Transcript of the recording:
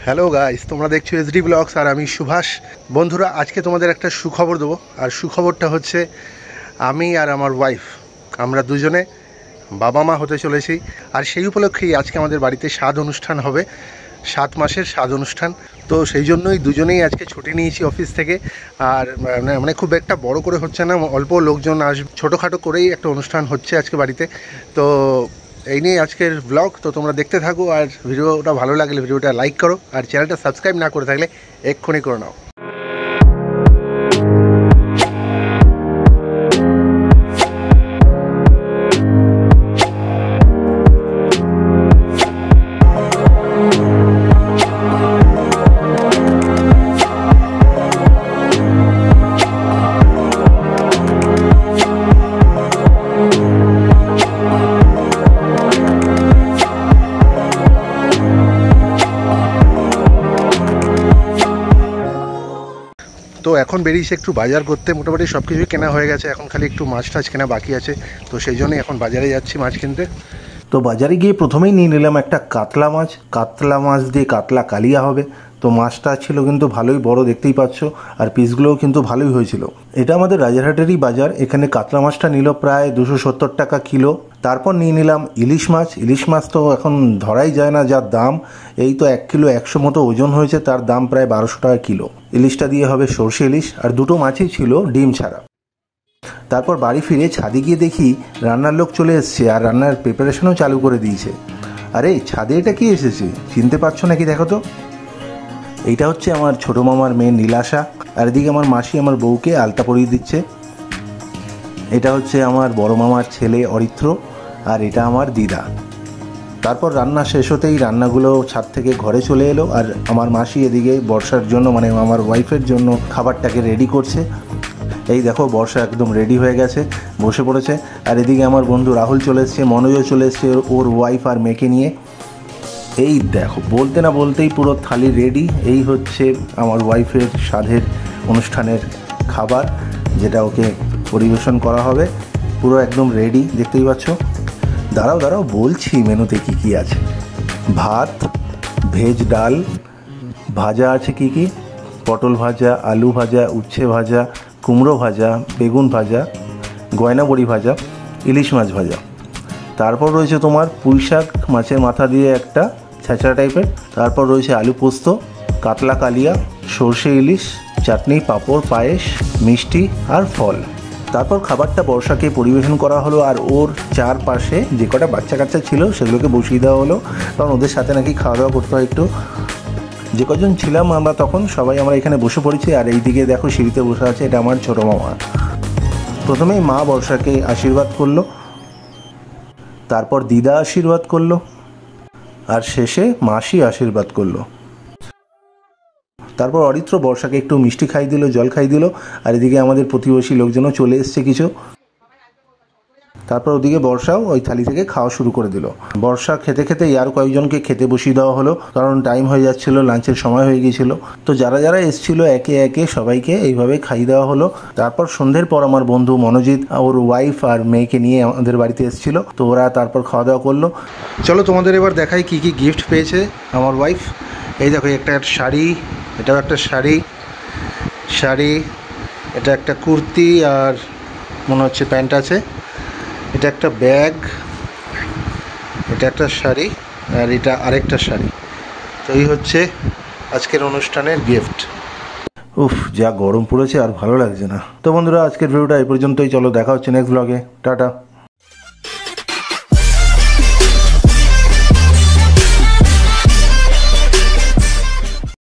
Hello guys, তোমরা দেখছো SD blogs আর আমি সুভাষ। বন্ধুরা, আজকে তোমাদের একটা সুখবর দেবো। আর সুখবরটা হচ্ছে আমি আর আমার ওয়াইফ আমরা দুজনে বাবা মা হতে চলেছি। আর সেই উপলক্ষেই আজকে আমাদের বাড়িতে স্বাদ অনুষ্ঠান হবে, 7 মাসের স্বাদ অনুষ্ঠান। তো সেই জন্যই দুজনেই আজকে ছুটি নিয়েছি অফিস থেকে। আর মানে খুব একটা বড় করে হচ্ছে না, অল্প লোকজন আসবে, ছোটোখাটো করেই একটা অনুষ্ঠান হচ্ছে আজকে বাড়িতে। তো এই নিয়ে আজকের ব্লগ। তো তোমরা দেখতে থাকো, আর ভিডিওটা ভালো লাগলে ভিডিওটা লাইক করো, আর চ্যানেলটা সাবস্ক্রাইব না করে থাকলে এক্ষুনি করে নাও। তো এখন বেরিয়েছে একটু বাজার করতে, মোটামুটি সব কিছুই কেনা হয়ে গেছে, এখন খালি একটু মাছ টাছ কেনা বাকি আছে। তো সেই জন্যই এখন বাজারে যাচ্ছি মাছ কিনতে। তো বাজারে গিয়ে প্রথমেই নিয়ে নিলাম একটা কাতলা মাছ দিয়ে কাতলা কালিয়া হবে। তো মাছটা ছিল কিন্তু ভালোই বড়, দেখতেই পাচ্ছ, আর পিসগুলোও কিন্তু ভালোই হয়েছিল। এটা আমাদের রাজারহাটেরই বাজার। এখানে কাতলা মাছটা নিল প্রায় 270 টাকা কিলো। তারপর নিয়ে নিলাম ইলিশ মাছ তো এখন ধরাই যায় না যা দাম। এই তো 1 কিলো 100 মতো ওজন হয়েছে, তার দাম প্রায় 1200 টাকা কিলো। ইলিশটা দিয়ে হবে সর্ষে ইলিশ, আর দুটো মাছই ছিল ডিম ছাড়া। তারপর বাড়ি ফিরে ছাদে গিয়ে দেখি রান্নার লোক চলে এসছে, আর রান্নার প্রিপারেশনও চালু করে দিয়েছে। আরে ছাদে এটা কি এসেছে, চিনতে পারছো নাকি দেখো তো? এইটা হচ্ছে আমার ছোটো মামার মেয়ে নীলাশা, আর এদিকে আমার মাসি আমার বউকে আলতা পরিয়ে দিচ্ছে। এটা হচ্ছে আমার বড় মামার ছেলে অরিত্র, আর এটা আমার দিদা। তারপর রান্না শেষ হতেই রান্নাগুলো ছাদ থেকে ঘরে চলে এলো, আর আমার মাসি এদিকে বর্ষার জন্য, মানে আমার ওয়াইফের জন্য খাবারটাকে রেডি করছে। এই দেখো, বর্ষা একদম রেডি হয়ে গেছে, বসে পড়েছে। আর এদিকে আমার বন্ধু রাহুল চলে এসছে, মনোজও চলে এসছে ওর ওয়াইফ আর মেয়েকে নিয়ে। এই দেখো, বলতে না বলতেই পুরো থালি রেডি। এই হচ্ছে আমার ওয়াইফের স্বাদের অনুষ্ঠানের খাবার, যেটা ওকে পরিবেশন করা হবে। পুরো একদম রেডি, দেখতেই পাচ্ছ। দাঁড়াও বলছি মেনুতে কি কি আছে। ভাত, ভেজ ডাল, ভাজা আছে কি কি, পটল ভাজা, আলু ভাজা, উচ্ছে ভাজা, কুমড়ো ভাজা, বেগুন ভাজা, গয়না বড়ি ভাজা, ইলিশ মাছ ভাজা। তারপর রয়েছে তোমার পুঁইশাক মাছের মাথা দিয়ে একটা ছ্যাঁচড়া টাইপের। তারপর রয়েছে আলু পোস্ত, কাতলা কালিয়া, সর্ষে ইলিশ, চাটনি, পাঁপড়, পায়েস, মিষ্টি আর ফল। তারপর খাবারটা বর্ষাকে পরিবেশন করা হলো, আর ওর চারপাশে যে কটা বাচ্চা কাচ্চা ছিল সেগুলোকে বসিয়ে দেওয়া হলো, কারণ ওদের সাথে নাকি খাওয়া দাওয়া করতে হয় একটু। যে কজন ছিলাম আমরা তখন সবাই আমরা এখানে বসে পড়েছি। আর এই দিকে দেখো সিঁড়িতে বসে আছে, এটা আমার ছোটো মামা। প্রথমেই মা বর্ষাকে আশীর্বাদ করলো, তারপর দিদা আশীর্বাদ করলো, আর শেষে মাসি আশীর্বাদ করলো। তারপর অরিত্র বর্ষাকে একটু মিষ্টি খাই দিল, জল খাই দিল। আর এদিকে আমাদের প্রতিবেশী লোকজনও চলে এসছে কিছু। তারপর ওদিকে বর্ষাও ওই থালি থেকে খাওয়া শুরু করে দিল। বর্ষা খেতে খেতে আর কয়েকজনকে খেতে বসিয়ে দেওয়া হলো, কারণ টাইম হয়ে যাচ্ছিল, লাঞ্চের সময় হয়ে গিয়েছিল। তো যারা যারা এসেছিল একে একে সবাইকে এইভাবে খাইয়ে দেওয়া হলো। তারপর সন্ধ্যের পর আমার বন্ধু মনোজিৎ ওর ওয়াইফ আর মেয়েকে নিয়ে আমাদের বাড়িতে এসেছিল, তো ওরা তারপর খাওয়া দাওয়া করলো। চলো তোমাদের এবার দেখাই কি কি গিফট পেয়েছে আমার ওয়াইফ। এই দেখো, একটা শাড়ি, এটাও একটা শাড়ি, এটা একটা কুর্তি, আর মনে হচ্ছে প্যান্ট আছে। এটা একটা ব্যাগ, এটা একটা শাড়ি, আর এটা আরেকটা শাড়ি। তো এই হচ্ছে আজকের অনুষ্ঠানের গিফট। উফ, যা গরম পড়েছে, আর ভালো লাগছে না। তো বন্ধুরা, আজকের ভিডিওটা এই পর্যন্তই। চলো দেখা হচ্ছে নেক্সট ব্লগে। টাটা।